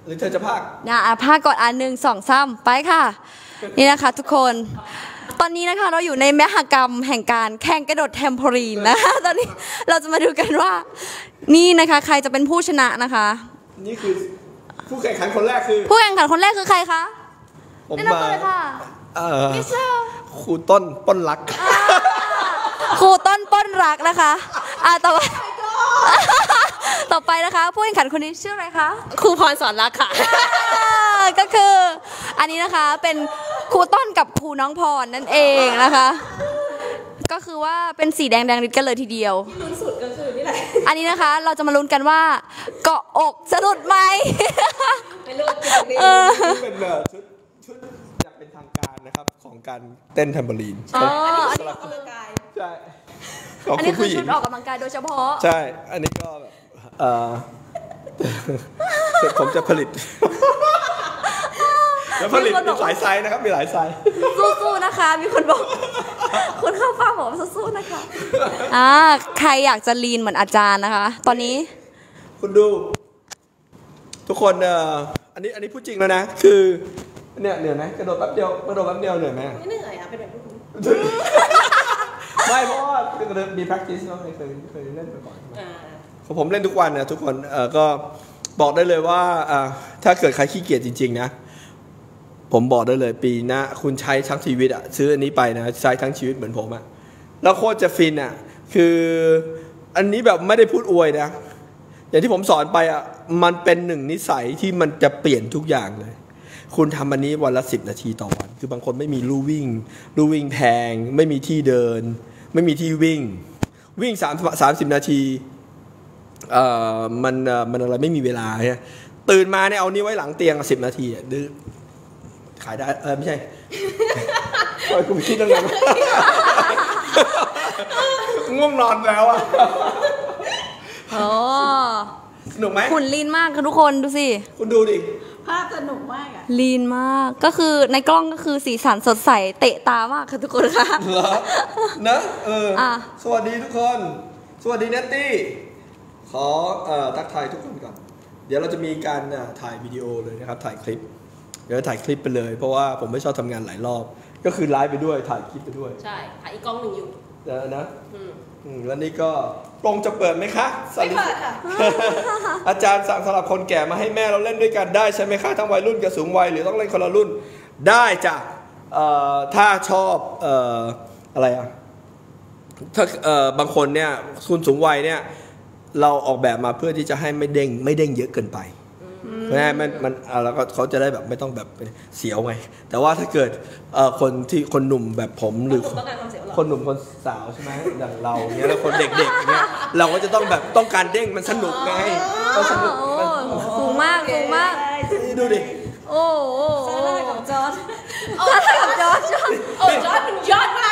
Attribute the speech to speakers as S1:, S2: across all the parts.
S1: หรือเธอจะพาก
S2: พากก่อน1 2 3ไปค่ะนี่นะคะทุกคนตอนนี้นะคะเราอยู่ในมหกรรมแห่งการแข่งกระโดดเทมโพลีนนะคะตอนนี้เราจะมาดูกันว่านี่นะคะใครจะเป็นผู้ชนะนะคะ
S1: นี่คือผู้แข่งขันคนแรกคือ
S2: ใครคะ
S1: แนะนำตัวเลยค่ะครูต้นป้นรัก
S2: ครูต้นป้นรักนะคะต่อไปนะคะผู้แข่งขันคนนี้ชื่ออะไรคะ
S3: ครูพรสอนรักค่ะ
S2: ก็คืออันนี้นะคะเป็นครูต้นกับครูน้องพรนั่นเองนะคะก็คือว่าเป็นสีแดงฤทธิ์กันเลยทีเดียว
S3: ที่ลุ้นสุดก็คือนี่แหละ
S2: อันนี้นะคะเราจะมาลุ้นกันว่าเกาะอกสะดุดไหม
S3: ไม่รู้
S1: เป็นชุดอยากเป็นทางการนะครับของการเต้นแทมโบลีน
S2: อันนี้ออกกำลังกาย
S1: ใช่
S2: อันนี้คือชุดออกกำลังกายโดยเฉพาะ
S1: ใช่อันนี้ก็แบบผมจะผลิตแล้วผลิตมีหลายไซส์นะครับมีหลายไซส์
S2: สู้ๆนะคะมีคนบอกคุณเข้าฟ้าบอกสู้ๆนะคะใครอยากจะลีนเหมือนอาจารย์นะคะตอนนี้
S1: คุณดูทุกคนอันนี้พูดจริงแล้วนะคือเนี่ยเหนื่อยไหมกระโดดแป๊บเดียวเหนื่อยไหม
S3: ไม่เหนื่อยเป็นแบบ
S1: ไม่เพราะว่ามี practice เนาะเคยเล่นมาก่อนผมเล่นทุกวันนะทุกคนก็บอกได้เลยว่าถ้าเกิดใครขี้เกียจจริงๆนะผมบอกได้เลยปีหน้าคุณใช้ทั้งชีวิตซื้ออันนี้ไปนะใช้ทั้งชีวิตเหมือนผมแล้วโคตรจะฟินคืออันนี้แบบไม่ได้พูดอวยนะอย่างที่ผมสอนไปมันเป็นหนึ่งนิสัยที่มันจะเปลี่ยนทุกอย่างเลยคุณทำอันนี้วันละ10 นาทีต่อวันคือบางคนไม่มีลู่วิ่งแพงไม่มีที่เดินไม่มีที่วิ่ง30 นาทีมันอะไรไม่มีเวลาเนี่ยตื่นมาเนี่ยเอานี้ไว้หลังเตียง10 นาทีดื้อขายได้ไม่ใช่กูคิดเรื่องนั้นง่วงนอนแล้วสนุกไหม
S2: หุ่นลีนมากค่ะทุกคนดูสิ
S1: คุณดูดิ
S3: ภาพสนุกมาก
S2: ลีนมากก็คือในกล้องก็คือสีสันสดใสเตะตามากค่ะทุกคนค่ะ
S1: เหรอนะสวัสดีทุกคนสวัสดีเนตตี้ขอทักทายทุกคนก่อนเดี๋ยวเราจะมีการถ่ายวิดีโอเลยนะครับถ่ายคลิปเดี๋ยวถ่ายคลิปไปเลยเพราะว่าผมไม่ชอบทำงานหลายรอบก็คือไลฟ์ไปด้วยถ่ายคลิปไปด้วย
S3: ใช่ถ่ายอีกกล้องหนึ่งอยู่
S1: นะแล้วนี่ก็กรงจะเปิดไหมคะ
S3: ไม่เปิดค่ะ
S1: อาจารย์สั่งสำหรับคนแก่มาให้แม่เราเล่นด้วยกันได้ใช่ไหมคะทั้งวัยรุ่นกับสูงวัยหรือต้องเล่นคนละรุ่นได้จ้ะถ้าชอบอะไรถ้าบางคนเนี่ยคุณสูงวัยเนี่ยเราออกแบบมาเพื่อที่จะให้ไม่เด้งเยอะเกินไปเพราะฉะนั้นมันแล้วก็เขาจะได้แบบไม่ต้องแบบเสียวไงแต่ว่าถ้าเกิดคนหนุ่มแบบผมหรือคนหนุ่มคนสาวใช่ไหมอย่างเราเนี้ยแล้วคนเด็กๆเนี้ยเราก็จะต้องแบบต้องการเด้งมันสนุกไงก็สนุก
S2: สูงมาก
S1: ดูดิ
S2: โอ้ซาร่ากับจอร์จ
S3: มันยอดมาก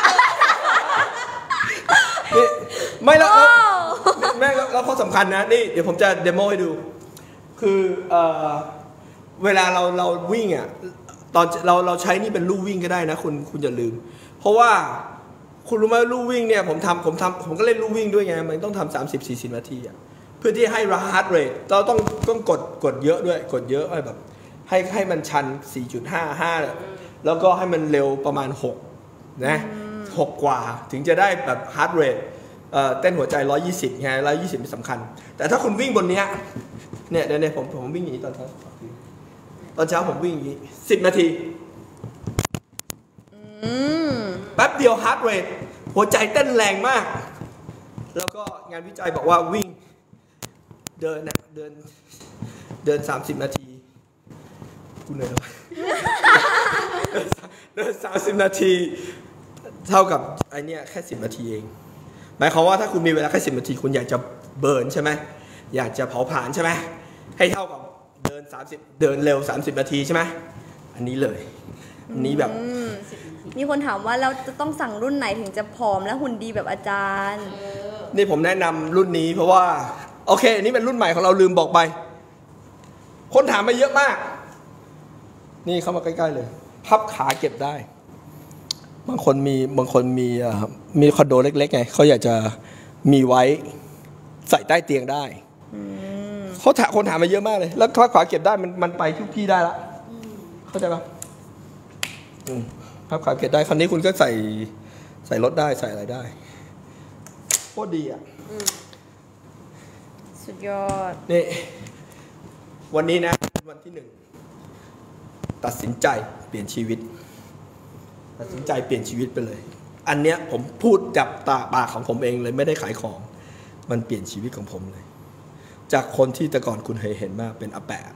S1: ไม่แล้วแม่แล้วข้อสำคัญนะนี่เดี๋ยวผมจะเดโมให้ดูคือเวลาเราวิ่งตอนเราใช้นี่เป็นลู่วิ่งก็ได้นะคุณอย่าลืมเพราะว่าคุณรู้ไหมลู่วิ่งเนี่ยผมก็เล่นลู่วิ่งด้วยไงมันต้องทำ30-40 นาทีเพื่อที่ให้ heart rate เราต้องกดเยอะด้วยกดเยอะแบบให้มันชัน 4.55 แล้วก็ให้มันเร็วประมาณ6นะ6กว่าถึงจะได้แบบ heart rate เต้นหัวใจ120ไง120เป็นสำคัญแต่ถ้าคุณวิ่งบนเนี้ยเนี่ยเดี๋ยวผมวิ่งอย่างนี้ตอนเช้าผมวิ่งอย่างนี้10 นาทีแป๊บเดียว heart rate หัวใจเต้นแรงมากแล้วก็งานวิจัยบอกว่าวิ่งเดิน30 นาทีกูเหนื่อยแล้วเดิน30 นาทีเท่ากับไอเนี้ยแค่10 นาทีเองหมายความว่าถ้าคุณมีเวลาแค่10 นาทีคุณอยากจะเบิร์นใช่ไหมอยากจะเผาผลาญใช่ไหมให้เท่ากับเดินเร็ว30 นาทีใช่ไหมอันนี้เลยอันนี้แบบ
S2: มีคนถามว่าเราจะต้องสั่งรุ่นไหนถึงจะผอมและหุ่นดีแบบอาจารย์
S1: นี่ผมแนะนำรุ่นนี้เพราะว่าโอเคอันนี้เป็นรุ่นใหม่ของเราลืมบอกไปคนถามมาเยอะมากนี่เข้ามาใกล้ๆเลยพับขาเก็บได้บางคนมีคอนโดเล็กๆไงเขาอยากจะมีไว้ใส่ใต้เตียงได้คนถามมาเยอะมากเลยแล้วถ้าขวาเก็บได้มันไปทุกที่ได้ละเข้าใจปะพับขวาเก็บได้คราวนี้คุณก็ใส่รถได้ใส่อะไรได้โคตรดีอ่ะ
S2: สุดยอด
S1: นี่วันนี้นะวันที่1ตัดสินใจเปลี่ยนชีวิตตัดสินใจเปลี่ยนชีวิตไปเลยอันเนี้ยผมพูดจับตาปากของผมเองเลยไม่ได้ขายของมันเปลี่ยนชีวิตของผมเลยจากคนที่แต่ก่อนคุณเคยเห็นมากเป็นอาแปะ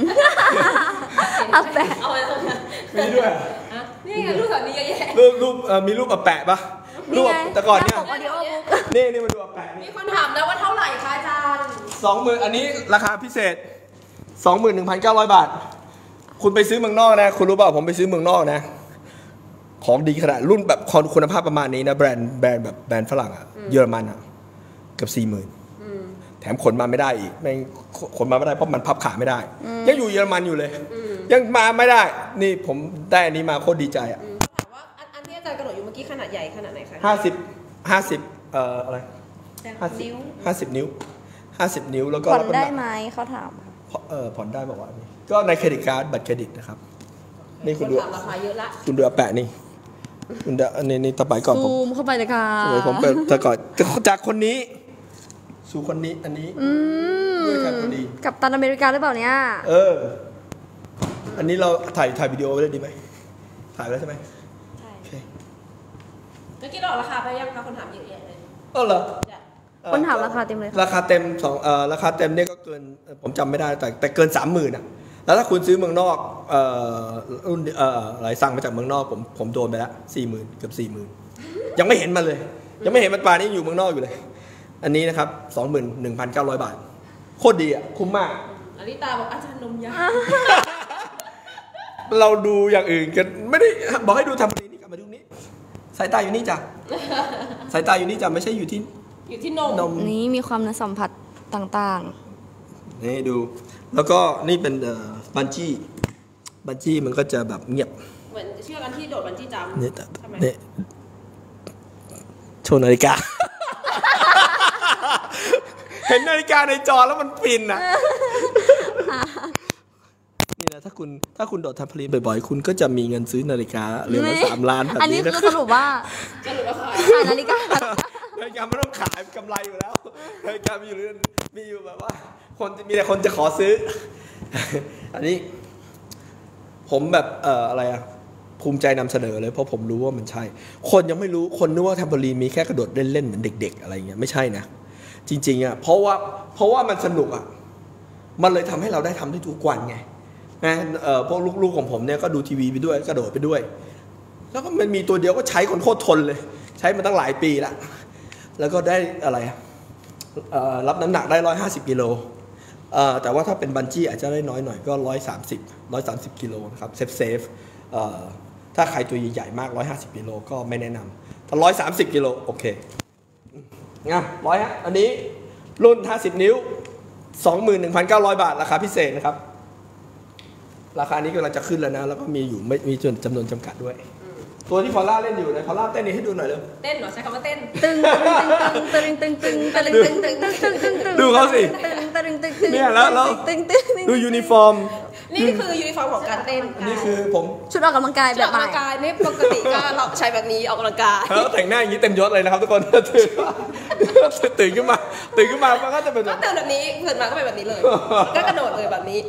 S2: อาแปะ
S3: เอาไปตรงนั้น
S1: มีด้วย
S3: นี่ไงรูปแบบนี้เยอะแยะ
S1: รูปมีรูปอาแปะปะรูปแต่ก่อนเนี่ยนี่มาดูอาแปะ
S3: มีคนถามแล้วว่าเท่าไหร่คะอาจารย์
S1: 20,000อันนี้ราคาพิเศษ 21,900 บาทคุณไปซื้อเมืองนอกนะคุณรู้เปล่าผมไปซื้อเมืองนอกนะของดีขนาดรุ่นแบบคุณภาพประมาณนี้นะแบรนด์แบบแบรนด์ฝรั่งอะเยอรมันอะเกือบ40,000แถมขนมาไม่ได้อีกไม่ขนมาไม่ได้เพราะมันพับขาไม่ได้ยังอยู่เยอรมันอยู่เลยยังมาไม่ได้นี่ผมได้อันนี้มาโคตรดีใจอะ
S3: ถามว่าอันที่อาจารย์กระโดดอยู่เมื่อกี้ขนาดใหญ่ขนาดไหนคะ
S1: 50อะไร50 นิ้วแล้วก็
S2: ผ่อนได้ไหมเขาถาม
S1: ผ่อนได้บอกว่านี่ก็ในเครดิตการ์ดบัตรเครดิตนะครับนี่คุณดู
S3: ราคาเยอะละ
S1: คุณดูแปะนี่คุณดูนี่ต่อไปก่อน
S2: ซูมเข้าไปเลยค่ะ
S1: ผมเป็นแต่ก่อนจากคนนี้สู่คนนี้อันนี้ด้วยกันพอดี
S2: กับตันอเมริกาหรือเปล่าเนี่ย
S1: อันนี้เราถ่ายวิดีโอไว้ได้ดีไหมถ่ายแล้วใช่ไหมใช่
S3: เมื่อกี้เราราคาไปยังคะคนถามเยอะแยะเลย
S1: เหรอ
S2: คนถามราคาเต็มเลย
S1: ราคาเต็มราคาเต็มเนี่ยก็เกินผมจำไม่ได้แต่เกิน 30,000อ่ะแล้วถ้าคุณซื้อเมืองนอกรุ่นอะไรสั่งมาจากเมืองนอกผมโดนไปแล้ว40,000เกือบ40,000ยังไม่เห็นมันเลยยังไม่เห็นมันปลานี่อยู่เมืองนอกอยู่เลยอันนี้นะครับ 21,900 บาทโคตรดีอ่ะคุ้มมาก
S3: อลิตาบอกอาจารย์นมยา
S1: เราดูอย่างอื่นกันไม่ได้บอกให้ดูทำอะไรนี่กลับมาดูนี้สายตาอยู่นี่จ้ะสายตาอยู่นี่จ้ะไม่ใช่อยู่ที่
S3: นม
S2: นี้มีความสัมผัสต่าง
S1: ๆนี่ดูแล้วก็นี่เป็นบันจี้มันก็จะแบบเงียบ
S3: เหมือนเชือกอันที่โดดบันจี้จัมป์
S1: นี่โชว์นาฬิกาเห็นนาฬิกาในจอแล้วมันฟินอ่ะนี่นะถ้าคุณโดดทำผลิตบ่อยๆคุณก็จะมีเงินซื้อนาฬิกาเรือนละ3 ล้านแบบนี้นะ
S2: อันนี้คือสรุปว่านาฬิกา
S1: ไม่ต้องขายกำไรอยู่แล้วนาฬิกามีอยู่แบบว่ามีแต่คนจะขอซื้ออันนี้ผมแบบอะไรอะภูมิใจนำเสนอเลยเพราะผมรู้ว่ามันใช่คนยังไม่รู้คนนึกว่าแทมโบลีนมีแค่กระโดดเล่นๆเหมือนเด็กๆอะไรเงี้ยไม่ใช่นะจริงๆอะเพราะว่ามันสนุกอะมันเลยทำให้เราได้ทำได้ทุกวันไงนะพวกลูกๆของผมเนี่ยก็ดูทีวีไปด้วยกระโดดไปด้วยแล้วก็มันมีตัวเดียวก็ใช้คนโคตรทนเลยใช้มาตั้งหลายปีละแล้วก็ได้อะไรรับน้ำหนักได้150 กิโลแต่ว่าถ้าเป็นบันจี้อาจจะได้น้อยหน่อยก็130 กิโลนะครับเซฟถ้าใครตัวใหญ่ๆมาก150 กิโลก็ไม่แนะนำถ้า130 กิโลโอเคงั้นอันนี้รุ่น50 นิ้ว 21,900 บาทราคาพิเศษนะครับราคานี้กำลังจะขึ้นแล้วนะแล้วก็มีอยู่ไม่มีจำนวนจำกัดด้วยตัวที่พอลล่าเล่นอยู่นะพอลล่าเต้นนี่ให้ดูหน่อยเร็ว
S3: เต้นเหรอใช้คำว่าเต้น
S1: ดูเขาสิเนี่ยแล้วดูยูนิฟอร์ม
S3: นี่คือยูนิฟอร์มของการเต้น
S1: นี่คือผม
S2: ชุดออกกำลังกายแบบใหม่
S3: นี่ปกติก็เราใช้แบบนี้ออกกำลังกาย
S1: แล้วแต่งหน้าอย่างนี้เต็มยศเลยนะครับทุกคนตื่นขึ้นมามันก็จะเป็น
S3: แบบนี้เกิดมาก็เป็นแบบนี้เลยก็กระโดดเลยแบบนี้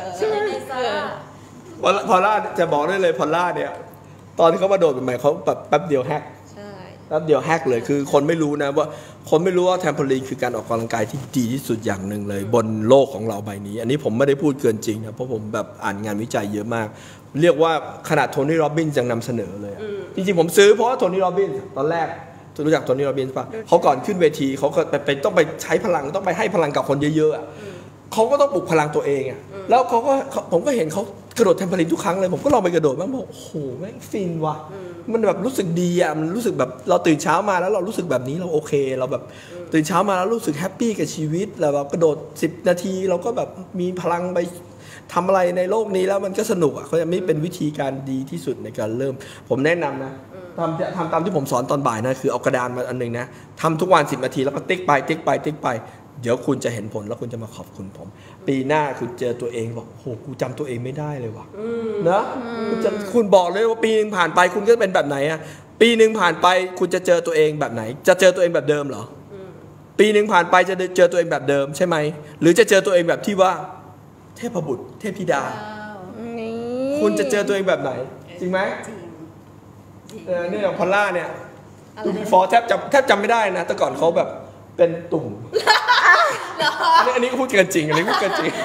S1: พอลล่าจะบอกได้เลยพอลล่าเนี่ยตอนที่เขามาโดดใหม่เขาแบบแป๊บเดียวแฮกแป๊บเดียวแฮกเลยคือคนไม่รู้นะว่าแทมโพลีนคือการออกกำลังกายที่ดีที่สุดอย่างหนึ่งเลยบนโลกของเราใบนี้อันนี้ผมไม่ได้พูดเกินจริงนะเพราะผมแบบอ่านงานวิจัยเยอะมากเรียกว่าขนาดโทนี่โรบินส์ยังนำเสนอเลยจริงๆผมซื้อเพราะว่าโทนี่โรบินส์ตอนแรกรู้จักโทนี่โรบินส์ป่ะเขาก่อนขึ้นเวทีเขาไปต้องไปใช้พลังต้องไปให้พลังกับคนเยอะๆเขาก็ต้องปลุกพลังตัวเองอ่ะแล้วผมก็เห็นเขากระโดดแทมโพลีนทุกครั้งเลยผมก็ลองไปกระโดดบ้างบอกโอ้โหแม่งฟินว่ะมันแบบรู้สึกดีอ่ะมันรู้สึกแบบเราตื่นเช้ามาแล้วเรารู้สึกแบบนี้เราโอเคเราแบบตื่นเช้ามาแล้วรู้สึกแฮปปี้กับชีวิตแล้วแบบกระโดด10 นาทีเราก็แบบมีพลังไปทำอะไรในโลกนี้แล้วมันก็สนุกอ่ะเขาจะไม่เป็นวิธีการดีที่สุดในการเริ่มผมแนะนำนะทำตามที่ผมสอนตอนบ่ายนะคือเอากระดานมาอันนึงนะทำทุกวัน10 นาทีแล้วก็ติ๊กไปเดี๋ยวคุณจะเห็นผลแล้วคุณจะมาขอบคุณผม ปีหน้าคุณเจอตัวเองบอกโหกูจำตัวเองไม่ได้เลยว่ะนะคุณบอกเลยว่าปีนึงผ่านไปคุณก็เป็นแบบไหนอะปีนึงผ่านไปคุณจะเจอตัวเองแบบไหน จะเจอตัวเองแบบเดิมเหรอปีนึงผ่านไปจะเจอตัวเองแบบเดิมใช่ไหมหรือจะเจอตัวเองแบบที่ว่าเทพบุตรเทพธิดาคุณจะเจอตัวเองแบบไหนจริงไหมเนี่ยอย่างพอลล่าเนี่ยดูบีฟอร์แทบจำไม่ได้นะแต่ก่อนเขาแบบเป็นตุ่มอันนี้ก็พูดกันจริงอันนี้พูดกันจริง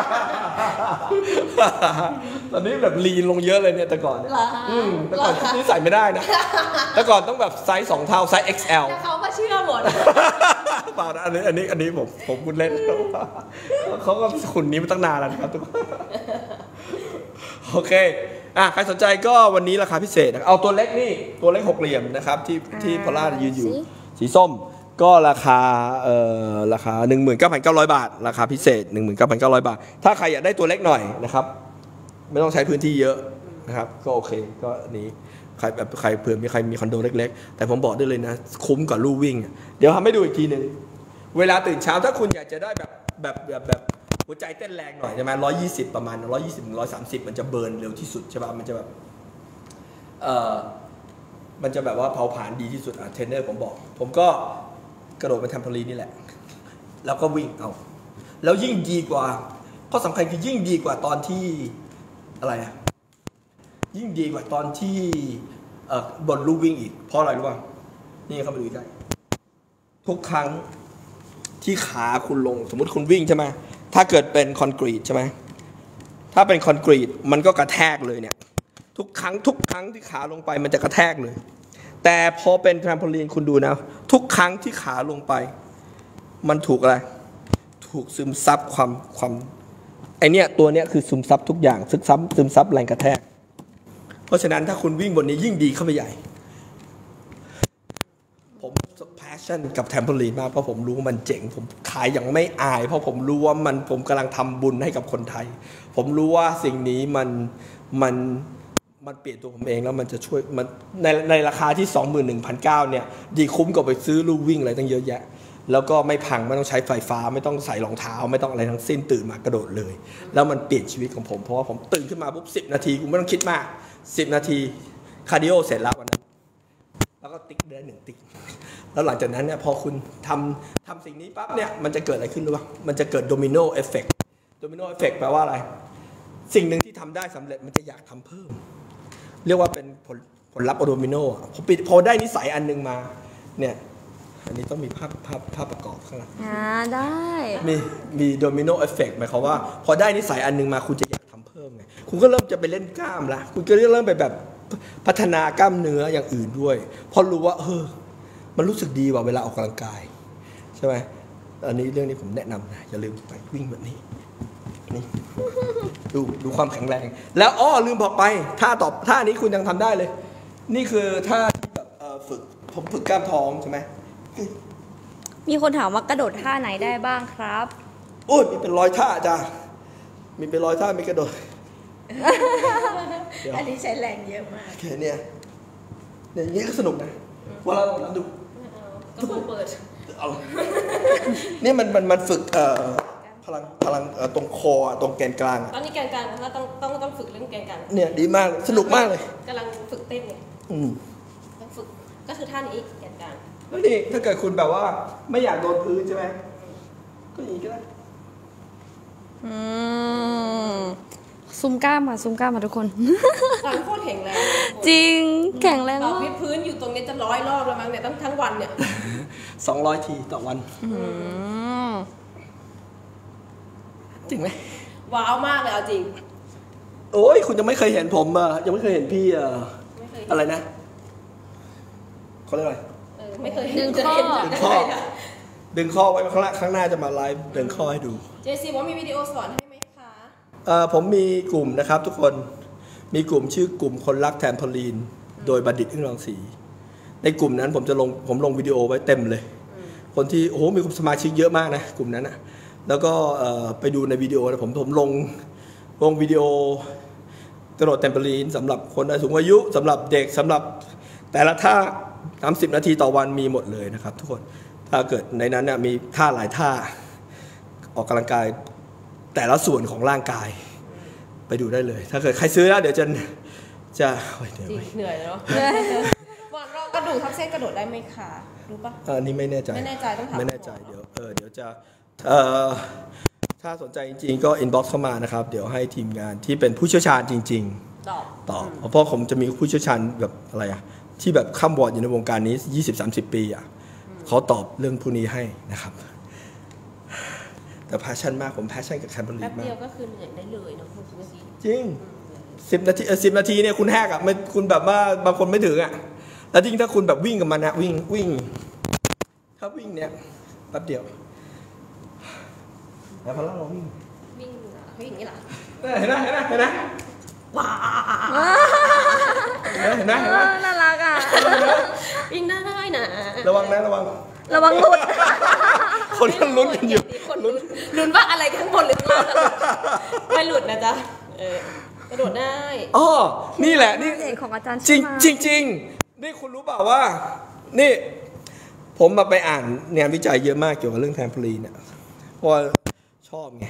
S1: ตอนนี้แบบลีนลงเยอะเลยเนี่ยแต่ก่อนแต่ก่อนนี่ใส่ไม่ได้นะแต่ก่อนต้องแบบไซส์2 เท่าไซส์ XL
S3: เขาก็เชื่อหมด
S1: เปล่านะอันนี้ผมพูดเล่นเขาก็คุณนี้มาตั้งนานแล้วนะครับทุกคนโอเคใครสนใจก็วันนี้ราคาพิเศษเอาตัวเล็กนี่ตัวเล็ก6 เหลี่ยมนะครับที่พอลล่ายืนอยู่สีส้มก็ราคา19,900 บาทราคาพิเศษ 19,900 บาทถ้าใครอยากได้ตัวเล็กหน่อยนะครับไม่ต้องใช้พื้นที่เยอะนะครับก็โอเคก็นี้ใครเผื่อมีใครมีคอนโดเล็กๆแต่ผมบอกได้เลยนะคุ้มกว่าลู่วิ่งเดี๋ยวทำให้ดูอีกทีนึงเวลาตื่นเช้าถ้าคุณอยากจะได้แบบหัวใจเต้นแรงหน่อยใช่ไหม120ประมาณ120-130มันจะเบิร์นเร็วที่สุดใช่ป่ะมันจะแบบมันจะแบบว่าเผาผลาญดีที่สุดเทรนเนอร์ผมก็กระโดดไปแทมโพลีนนี่แหละแล้วก็วิ่งเอาแล้วยิ่งดีกว่าข้อสำคัญคือยิ่งดีกว่าตอนที่อะไรยิ่งดีกว่าตอนที่บนลู่วิ่งอีกเพราะอะไรรู้ป่ะนี่เข้ามาดูใกล้ทุกครั้งที่ขาคุณลงสมมติคุณวิ่งใช่ไหมถ้าเกิดเป็นคอนกรีตใช่ไหมถ้าเป็นคอนกรีตมันก็กระแทกเลยเนี่ยทุกครั้งที่ขาลงไปมันจะกระแทกเลยแต่พอเป็นแทมโพลีนคุณดูนะทุกครั้งที่ขาลงไปมันถูกอะไรถูกซึมซับความไอเนี้ยตัวเนี้ยคือซึมซับทุกอย่างซึมซับแรงกระแทกเพราะฉะนั้นถ้าคุณวิ่งบนนี้ยิ่งดีเข้าไปใหญ่ผมแพชชั่นกับแทมโพลีนมากเพราะผมรู้ว่ามันเจ๋งผมขายอย่างไม่อายเพราะผมรู้ว่าผมกำลังทำบุญให้กับคนไทยผมรู้ว่าสิ่งนี้มันเปลี่ยนตัวผมเองแล้วมันจะช่วยมันในราคาที่ 21,900 เนี่ยดีคุ้มกว่าไปซื้อลู่วิ่งอะไรตั้งเยอะแยะแล้วก็ไม่พังไม่ต้องใช้ไฟฟ้าไม่ต้องใส่รองเท้าไม่ต้องอะไรทั้งสิ้นตื่นมากระโดดเลยแล้วมันเปลี่ยนชีวิตของผมเพราะว่าผมตื่นขึ้นมาปุ๊บ10 นาทีกูไม่ต้องคิดมาก10 นาทีคาร์ดิโอเสร็จแล้ววันนั้นแล้วก็ติ๊กได้1 ติ๊กแล้วหลังจากนั้นเนี่ยพอคุณทำสิ่งนี้ปั๊บเนี่ยมันจะเกิดอะไรขึ้นรู้ป่ะมันจะเกิดโดมิโนเอฟเฟกต์แปลว่าอะไรสิ่งหนึ่งที่ทำได้สำเร็จมันจะอยากทำเพิ่มเรียกว่าเป็นผลลัพธ์โดมิโนพอได้นิสัยอันนึงมาเนี่ยอันนี้ต้องมีภาพประกอบข้างหลัง
S2: ได้
S1: มีโดมิโนเอฟเฟกต์หมายความว่าพอได้นิสัยอันนึงมาคุณจะอยากทำเพิ่มไงคุณก็เริ่มจะไปเล่นกล้ามละคุณก็เริ่มไปแบบพัฒนากล้ามเนื้ออย่างอื่นด้วยพอรู้ว่ามันรู้สึกดีกว่าเวลาออกกำลังกายใช่ไหมอันนี้เรื่องนี้ผมแนะนำนะอย่าลืมไปวิ่งแบบนี้นี่ดูความแข็งแรงแล้วลืมบอกไปท่านี้คุณยังทำได้เลยนี่คือท่าที่แบบผมฝึกกล้ามท้องใช่ไหม
S2: มีคนถามว่ากระโดดท่าไหนได้บ้างครับ
S1: โอ้ยมีเป็น100 ท่าจ้ะมีเป็น100 ท่ามีกระโดด
S3: อันนี้ใช้แรงเยอะมาก
S1: แค่เนี่ยอย่างนี้ก็สนุกนะว่าเราลองดู
S3: ก็เปิด
S1: นี่มันฝึกพลังตรงคอตรงแกนกลาง
S3: ตอนนี้แกนกลางถ้าต้องฝึกเรื่องแกนกลาง
S1: เนี่ยดีมากสนุกมากเลย
S3: กำลังฝึกเต้นเนี่ยต้องฝึกก็คือท่านี้แกนกลาง
S1: แล้วนี่ถ้าเกิดคุณแบบว่าไม่อยากโดนพื้นใช่ไหมก็อย่างนี้ก็ได้
S2: ซูมกล้ามมาทุกคน
S3: ตอนโคตรแข็งแรง
S2: จริงแข็งแรง
S3: เราพิพื้นอยู่ตรงนี้จะ100 รอบแล้วมั้งเนี่ยทั้งวันเนี่ย
S1: 200 ทีต่อวันจริงไหม
S3: ว้าวมากเลยเอาจริง
S1: โอ้ยคุณยังไม่เคยเห็นผมยังไม่เคยเห็นพี่อะไรนะเขาเรียกอะไร
S3: ไม่เคยดึง
S1: ข้อไว้ข้างหน้าจะมาไลฟ์ดึงข้อให้ดู
S3: เจซีว่ามีวิดีโอสอนให้ไหมคะ
S1: ผมมีกลุ่มนะครับทุกคนมีกลุ่มชื่อกลุ่มคนรักแทมโพลีนโดยบัณฑิตอึ้งรังสีในกลุ่มนั้นผมลงวิดีโอไว้เต็มเลยคนที่โอ้โหมีสมาชิกเยอะมากนะกลุ่มนั้นนะแล้วก็ไปดูในวิดีโอนะผมลงวิดีโอกระโดดแทมโพลีนสำหรับคนสูงอายุสำหรับเด็กสำหรับแต่ละท่า30 นาทีต่อวันมีหมดเลยนะครับทุกคนถ้าเกิดในนั้นเนี่ยมีท่าหลายท่าออกกำลังกายแต่ละส่วนของร่างกายไปดูได้เลย ถ้าเกิดใครซื้อแล้วเดี๋ยวจะ
S3: เหนื่อยเนาะหมอนรองกระดูกทับเส้นกระโดดได้ไหมคะรู้ปะ
S1: อันนี้ไม่แน่ใจ
S3: ต้องถาม
S1: ไม่แน่ใจเดี๋ยวจะถ้าสนใจจริงๆก็ inbox เข้ามานะครับเดี๋ยวให้ทีมงานที่เป็นผู้เชี่ยวชาญจริงๆตอบเพราะผมจะมีผู้เชี่ยวชาญแบบอะไรอะที่แบบข้ามวอร์ดอยู่ในวงการนี้ 20-30 ปีอะเขาตอบเรื่องพวกนี้ให้นะครับแต่แพชชั่นมากผมแพชชั่นกับแคมเบอร์ลีมากแป๊บ
S3: เดียวก็คือเหนื่อยได้เลยเนาะ
S1: จริง10 นาทีเนี่ยคุณแหกอะไม่คุณแบบว่าบางคนไม่ถึงอะแล้วจริงถ้าคุณแบบวิ่งกับมันนะวิ่งถ้าวิ่งเนี่ยแป๊บเดียวแล้วพอเราวิ่ง
S3: อย่างนี้เหรอ
S1: เห็นไหม
S3: ว้า
S1: เห็นไหม
S2: น่ารักอ่ะ
S3: วิ่งได้นะ
S1: ระวังห
S2: ลุด
S1: คนลุ้นกันอยู่
S3: ลุ้นว่าอะไรข้างบนหรือข้างล่างไม่หลุดนะจ๊ะกระโดดได้
S1: อ๋อนี่แหละนี่
S2: ของอาจารย์
S1: จริงนี่คุณรู้เปล่าว่านี่ผมมาไปอ่านงานวิจัยเยอะมากเกี่ยวกับเรื่องแทมโพลีนเนี่ยเพราะชอบไง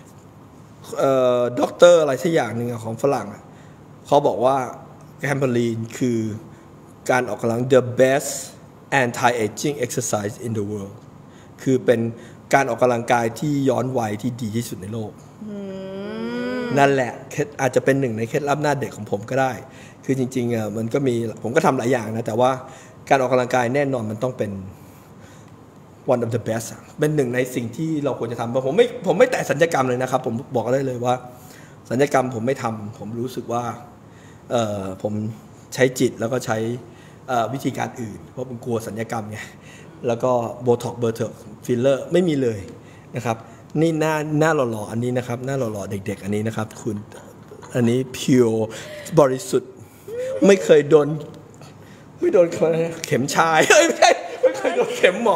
S1: ด็อกเตอร์อะไรสักอย่างหนึ่งของฝรั่งเขาบอกว่าแทมโพลีนคือการออกกำลัง the best anti-aging exercise in the world คือเป็นการออกกำลังกายที่ย้อนวัยที่ดีที่สุดในโลกนั่นแหละอาจจะเป็นหนึ่งในเคล็ดลับหน้าเด็กของผมก็ได้คือจริงๆมันก็มีผมก็ทำหลายอย่างนะแต่ว่าการออกกำลังกายแน่นอนมันต้องเป็น one of the best เป็นหนึ่งในสิ่งที่เราควรจะทำผมไม่แตะสัญญกรรมเลยนะครับผมบอกได้เลยว่าสัญญกรรมผมไม่ทำผมรู้สึกว่าผมใช้จิตแล้วก็ใช้วิธีการอื่นเพราะผมกลัวสัญญกรรมไงแล้วก็โบท็อกเบอร์เทอร์ฟิลเลอร์ไม่มีเลยนะครับนี่หน้าหล่อๆอันนี้นะครับหน้าหล่อๆเด็กๆอันนี้นะครับคุณอันนี้พิวบริสุทธิ์ไม่เคยโดนเข็มชายไม่เคยโดนเข็มหมอ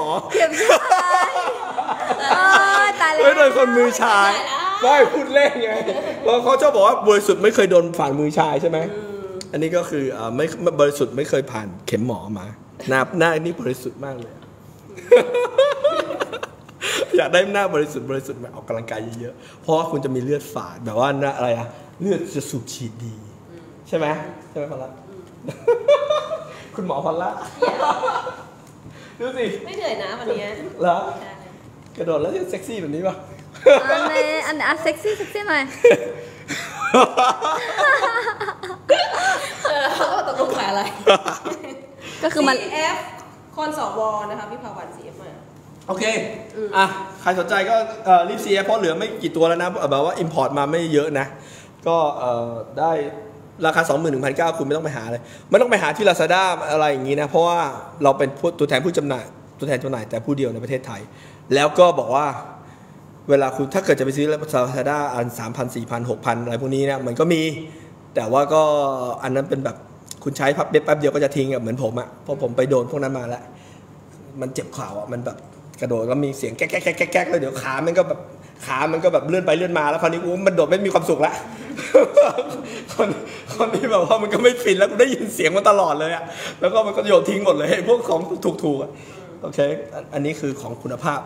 S2: ตายแล้ว
S1: ไม่โดนคนมือชายไม่พูดเล่นไงเพราะเขาชอบบอกว่าบริสุทธิ์ไม่เคยโดนฝ่ามือชายใช่ไหมอันนี้ก็คือไม่บริสุทธิ์ไม่เคยผ่านเข็มหมอมาหน้านี่บริสุทธิ์มากเลยอยากได้หน้าบริสุทธิ์มาออกกำลังกายเยอะๆเพราะว่าคุณจะมีเลือดฝาดแบบว่าอะไรอะเลือดจะสูบฉีดดีใช่ไหมพอลล่าคุณหมอพอลล่าดูสิ
S3: ไม่เหนื่อยนะวันนี้
S1: เหรอกระโดดแล้วเซ็กซี่แบบนี้ป่ะ
S2: อันเซ็กซี่หน่อย
S3: เขาก็ตกลงขายอะไร
S2: ก็คือมัน
S3: CF คอนสวนะคะพี่ภาวัน CF มา
S1: โอเคใครสนใจก็รีบ CF เพราะเหลือไม่กี่ตัวแล้วนะแบบว่า import มาไม่เยอะนะก็ได้ราคา 21,900 คุณไม่ต้องไปหาเลยไม่ต้องไปหาที่ Lazada อะไรอย่างนี้นะเพราะว่าเราเป็นตัวแทนจำหน่ายแต่ผู้เดียวในประเทศไทยแล้วก็บอกว่าเวลาคุณถ้าเกิดจะไปซื้อ Lazada อัน 3,000 4,000 6,000 อะไรพวกนี้เนี่ยมันก็มีแต่ว่าก็อันนั้นเป็นแบบคุณใช้แป๊บเดียวก็จะทิ้งเหมือนผมอ่ะเพราะผมไปโดนพวกนั้นมาแล้วมันเจ็บเข่าอ่ะมันแบบกระโดดก็มีเสียงแก๊กแล้วเดี๋ยวขามันก็แบบเลื่อนไปเลื่อนมาแล้วคราวนี้มันโดดไม่มีความสุขละคนที่แบบว่ามันก็ไม่ฟินแล้วได้ยินเสียงมันตลอดเลยอ่ะแล้วก็มันก็โยนทิ้งหมดเลยพวกของถูกๆอ่ะโอเคอันนี้คือของคุณภาพ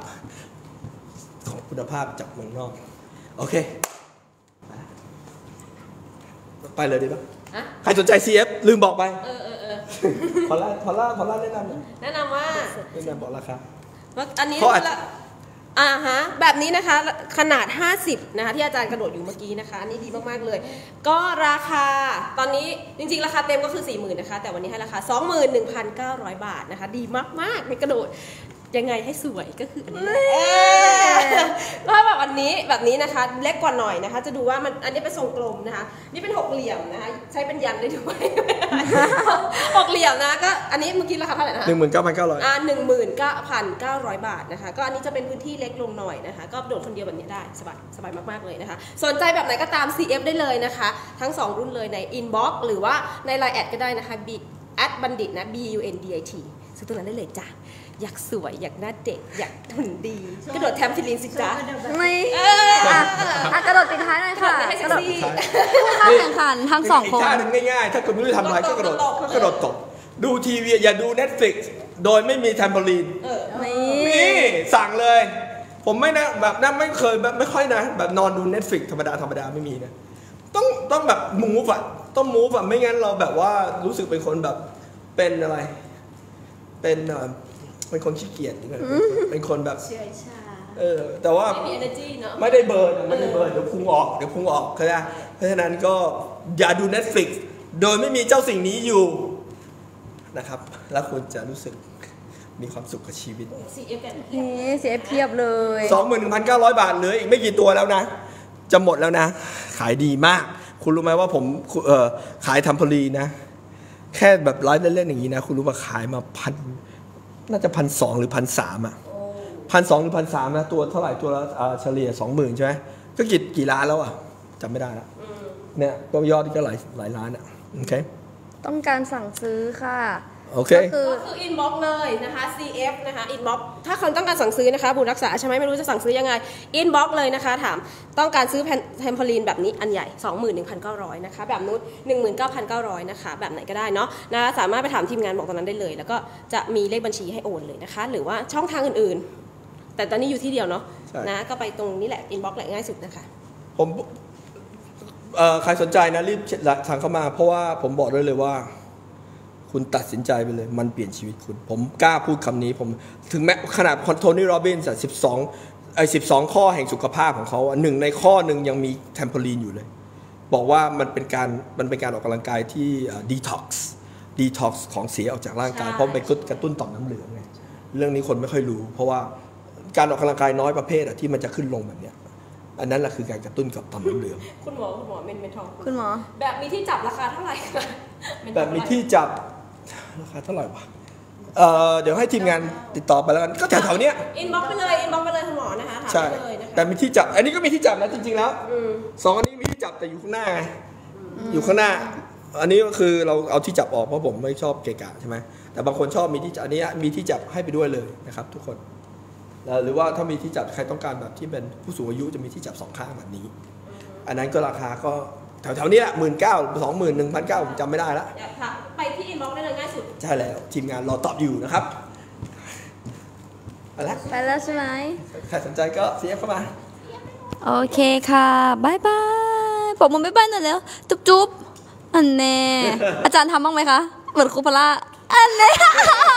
S1: จากเมืองนอกโอเคไปเลยดีป่ะใครสนใจ CF ลืมบอกไปพอล่าแนะนำ
S3: ว่า
S1: บอกราคา
S3: อันนี้แบบนี้นะคะขนาด50นะคะที่อาจารย์กระโดดอยู่เมื่อกี้นะคะอันนี้ดีมากๆเลยก็ราคาตอนนี้จริงๆราคาเต็มก็คือ 40,000 นะคะแต่วันนี้ให้ราคา 21,900 บาทนะคะดีมากๆไม่กระโดดยังไงให้สวยก็คืออันนี้ก็แบบนี้นะคะเล็กกว่าหน่อยนะคะจะดูว่ามันอันนี้เป็นทรงกลมนะคะนี่เป็นหกเหลี่ยมนะคะใช้เป็นยันได้ด้วยหกเหลี่ยมนะก็อันนี้เมื่อกี้ราคาเท่าไหร่นะคะ
S1: 19,900
S3: บาทนะคะก็อันนี้จะเป็นพื้นที่เล็กลงหน่อยนะคะก็โดดคนเดียวแบบนี้ได้สบายมากๆเลยนะคะสนใจแบบไหนก็ตาม CF ได้เลยนะคะทั้ง2รุ่นเลยใน inbox หรือว่าใน Line แอดก็ได้นะคะ@bandit นะ BUNDIT ซื้อตัวนั้นได้เลยจ้ะอยากสวยอยากหน้าเด็กอยากหุ่นดีกระโดดแทมฟิลินสิจ๊ะ
S2: ไม่กระโดดปิดท้ายหน่อยค่ะกระโดดเข้าแข่งขันทั้ง2 คน
S1: อีกท่าหนึ่งง่ายๆถ้าคุณไม่รู้ทำอะไรก็กระโดดตบดูทีวีอย่าดู Netflix โดยไม่มีแทมโพลีนนี่สั่งเลยผมไม่นะแบบนั้นไม่เคยแบบไม่ค่อยนะแบบนอนดู Netflix ธรรมดาไม่มีนะต้องแบบมูฟอะต้องมูฟอะไม่งั้นเราแบบว่ารู้สึกเป็นคนแบบเป็นอะไรเป็นคนขี้เกียจเป็นคนแบบ
S3: เชื่อชา
S1: แต่ว่า
S3: ไม่มี energy เนอะ
S1: ไม่ได้เบิร์นเดี๋ยวพุงออกเข้าใจเพราะฉะนั้นก็อย่าดู Netflix โดยไม่มีเจ้าสิ่งนี้อยู่นะครับแล้วคุณจะรู้สึกมีความสุขกับชีวิต
S3: CF กัน
S2: นี่เสียเพียบเลย
S1: 21,900 บาทเหลืออีกไม่กี่ตัวแล้วนะจะหมดแล้วนะขายดีมากคุณรู้ไหมว่าผมขายทัมโพลีนนะแค่แบบไลฟ์เล่นๆอย่างนี้นะคุณรู้ว่าขายมาน่าจะ1,200หรือ1,300อ่ะ1,200หรือ1,300นะตัวเท่าไหร่ตัวละเฉลี่ย 20,000ใช่ไหมก็กี่ล้านแล้วอ่ะจำไม่ได้แล้วเนี่ยตัวยอดก็หลายล้านอ่ะโอเค
S2: ต้องการสั่งซื้อค่ะ
S1: โอเค
S3: ก็คือ inbox เลยนะคะ CF นะคะ inbox ถ้าคนต้องการสั่งซื้อนะคะบุญรักษาใช่ไหมไม่รู้จะสั่งซื้อยังไง inbox เลยนะคะถามต้องการซื้อเทมโพลีนแบบนี้อันใหญ่ 21,900 นะคะแบบนู้น 19,900 นะคะแบบไหนก็ได้เนาะนะสามารถไปถามทีมงานบอกตรงนั้นได้เลยแล้วก็จะมีเลขบัญชีให้โอนเลยนะคะหรือว่าช่องทางอื่นๆแต่ตอนนี้อยู่ที่เดียวเนาะนะก็ไปตรงนี้แหละ inbox แหละง่ายสุดนะคะ
S1: ผมใครสนใจนะรีบสั่งเข้ามาเพราะว่าผมบอกได้เลยว่าคุณตัดสินใจไปเลยมันเปลี่ยนชีวิตคุณผมกล้าพูดคำนี้ผมถึงแม้ขนาดโทนี่โรบินส์12ข้อแห่งสุขภาพของเขาหนึ่งในข้อหนึ่งยังมีเทมโพลีนอยู่เลยบอกว่ามันเป็นการออกกำลังกายที่ดีท็อกซ์ของเสียออกจากร่างกายเพราะไปกระตุ้นต่อมน้ำเหลืองไงเรื่องนี้คนไม่ค่อยรู้เพราะว่าการออกกำลังกายน้อยประเภทที่มันจะขึ้นลงแบบเนี้ยอันนั้นแหละคือการกระตุ้นกับต่อมน้ำเหลือง
S3: คุณหมอเมนทอง
S2: คุณหมอ
S3: แบบมีที่จับราคาเท่าไหร่
S1: แบบมีที่จับราคาเท่าไหร่วะเดี๋ยวให้ทีมงานติดต่อไปแล้วกันก็แถวๆเนี้ย
S3: อินบ็อกไปเลยคุณหมอนะคะถามไปเลยนะคะ
S1: แต่มีที่จับอันนี้ก็มีที่จับนะจริงๆแล้ว2อันนี้มีที่จับแต่อยู่ข้างหน้าอยู่ข้างหน้าอันนี้ก็คือเราเอาที่จับออกเพราะผมไม่ชอบเกะกะใช่ไหมแต่บางคนชอบมีที่จับอันนี้มีที่จับให้ไปด้วยเลยนะครับทุกคนหรือว่าถ้ามีที่จับใครต้องการแบบที่เป็นผู้สูงอายุจะมีที่จับ2ข้างแบบนี้อันนั้นก็ราคาก็แถวๆนี้แหละ 19,000 20,000 1,900ผมจำไม่ได้แล้ว
S3: ไปที่อินบ็อกซ์ได้เลยง่ายสุด
S1: ใช่แล้วทีมงานรอตอบอยู่นะครับไป
S2: แล้วใช่ไหม
S1: ใครสนใจก็เสียเข้ามา
S2: โอเคค่ะบายบายผมมันบ๊ายบายหน่อยแล้วจุ๊บอันแน่อาจารย์ทำบ้างไหมคะเหมือนครูพละอันแน่